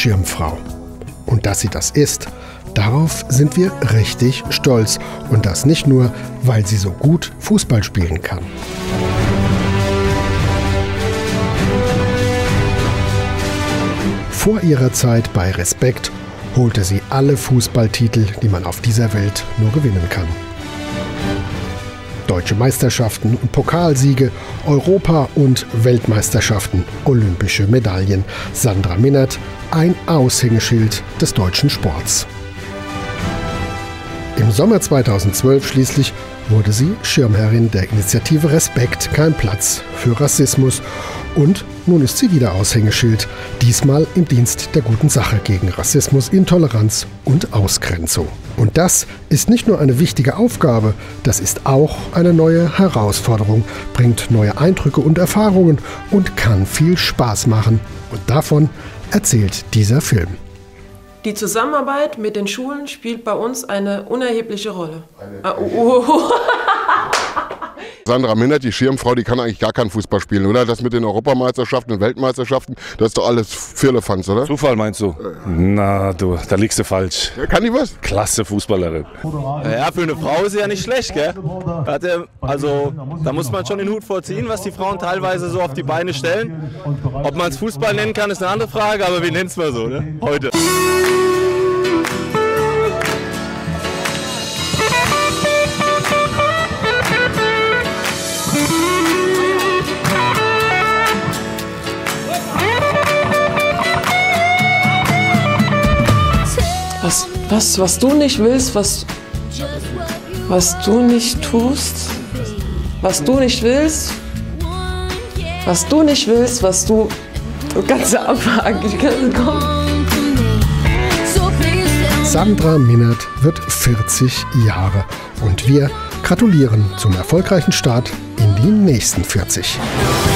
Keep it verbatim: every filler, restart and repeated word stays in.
Schirmfrau. Und dass sie das ist, darauf sind wir richtig stolz. Und das nicht nur, weil sie so gut Fußball spielen kann. Vor ihrer Zeit bei Respekt holte sie alle Fußballtitel, die man auf dieser Welt nur gewinnen kann. Deutsche Meisterschaften und Pokalsiege, Europa- und Weltmeisterschaften, olympische Medaillen. Sandra Minert, ein Aushängeschild des deutschen Sports. Im Sommer zweitausendzwölf schließlich wurde sie Schirmherrin der Initiative Respekt, kein Platz für Rassismus. Und nun ist sie wieder Aushängeschild, diesmal im Dienst der guten Sache gegen Rassismus, Intoleranz und Ausgrenzung. Und das ist nicht nur eine wichtige Aufgabe, das ist auch eine neue Herausforderung, bringt neue Eindrücke und Erfahrungen und kann viel Spaß machen. Und davon erzählt dieser Film. Die Zusammenarbeit mit den Schulen spielt bei uns eine unerhebliche Rolle. Ah, oh, oh, oh. Sandra Minert, die Schirmfrau, die kann eigentlich gar keinen Fußball spielen, oder? Das mit den Europameisterschaften und Weltmeisterschaften, das ist doch alles Firlefanz, oder? Zufall meinst du? Ja. Na du, da liegst du falsch. Ja, kann die was? Klasse Fußballerin. Ja, für eine Frau ist sie ja nicht schlecht, gell? Also, da muss man schon den Hut vorziehen, was die Frauen teilweise so auf die Beine stellen. Ob man es Fußball nennen kann, ist eine andere Frage, aber wir nennen es mal so, ne? Heute. Was, was, was du nicht willst, was, was du nicht tust, was du nicht willst, was du nicht willst, was du, du kannst abhaken, ich kann kommen. Sandra Minert wird vierzig Jahre und wir gratulieren zum erfolgreichen Start in die nächsten vierzig.